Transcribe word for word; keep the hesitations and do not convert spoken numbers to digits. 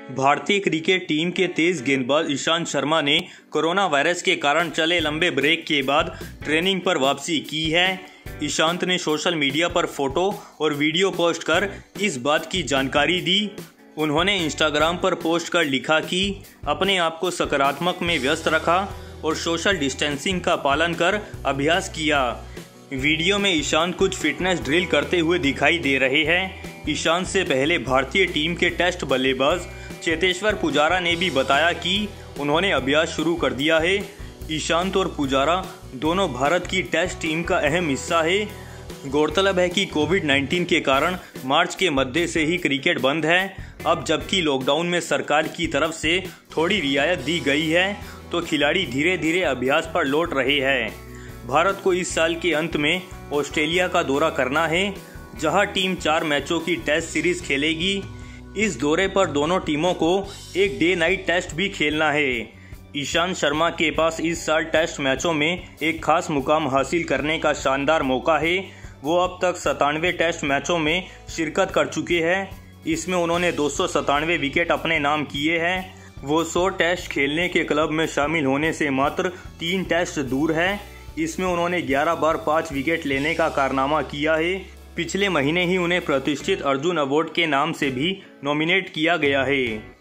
भारतीय cricket team के तेज गेंदबाज ईशांत शर्मा ने कोरोना वायरस के कारण चले लंबे ब्रेक के बाद ट्रेनिंग पर वापसी की है। ईशांत ने सोशल मीडिया पर फोटो और वीडियो पोस्ट कर इस बात की जानकारी दी। उन्होंने इंस्टाग्राम पर पोस्ट कर लिखा कि अपने आप को सकारात्मक में व्यस्त रखा और सोशल डिस्टेंसिंग का पालन कर अभ्यास किया। वीडियो में ईशांत कुछ फिटनेस ड्रिल करते हुए दिखाई दे रहे हैं। ईशांत से पहले भारतीय टीम के टेस्ट बल्लेबाज चेतेश्वर पुजारा ने भी बताया कि उन्होंने अभ्यास शुरू कर दिया है। ईशांत और पुजारा दोनों भारत की टेस्ट टीम का अहम हिस्सा है। गौरतलब है कि कोविड नाइन्टीन के कारण मार्च के मध्य से ही क्रिकेट बंद है। अब जबकि लॉकडाउन में सरकार की तरफ से थोड़ी रियायत दी गई है, तो खिलाड़ी धीरे धीरे अभ्यास पर लौट रहे हैं। भारत को इस साल के अंत में ऑस्ट्रेलिया का दौरा करना है, जहां टीम चार मैचों की टेस्ट सीरीज खेलेगी। इस दौरे पर दोनों टीमों को एक डे नाइट टेस्ट भी खेलना है। ईशांत शर्मा के पास इस साल टेस्ट मैचों में एक खास मुकाम हासिल करने का शानदार मौका है। वो अब तक सतानवे टेस्ट मैचों में शिरकत कर चुके हैं। इसमें उन्होंने दो सौ सतानवे विकेट अपने नाम किए हैं। वो सौ टेस्ट खेलने के क्लब में शामिल होने से मात्र तीन टेस्ट दूर है। इसमें उन्होंने ग्यारह बार पाँच विकेट लेने का कारनामा किया है। पिछले महीने ही उन्हें प्रतिष्ठित अर्जुन अवार्ड के नाम से भी नॉमिनेट किया गया है।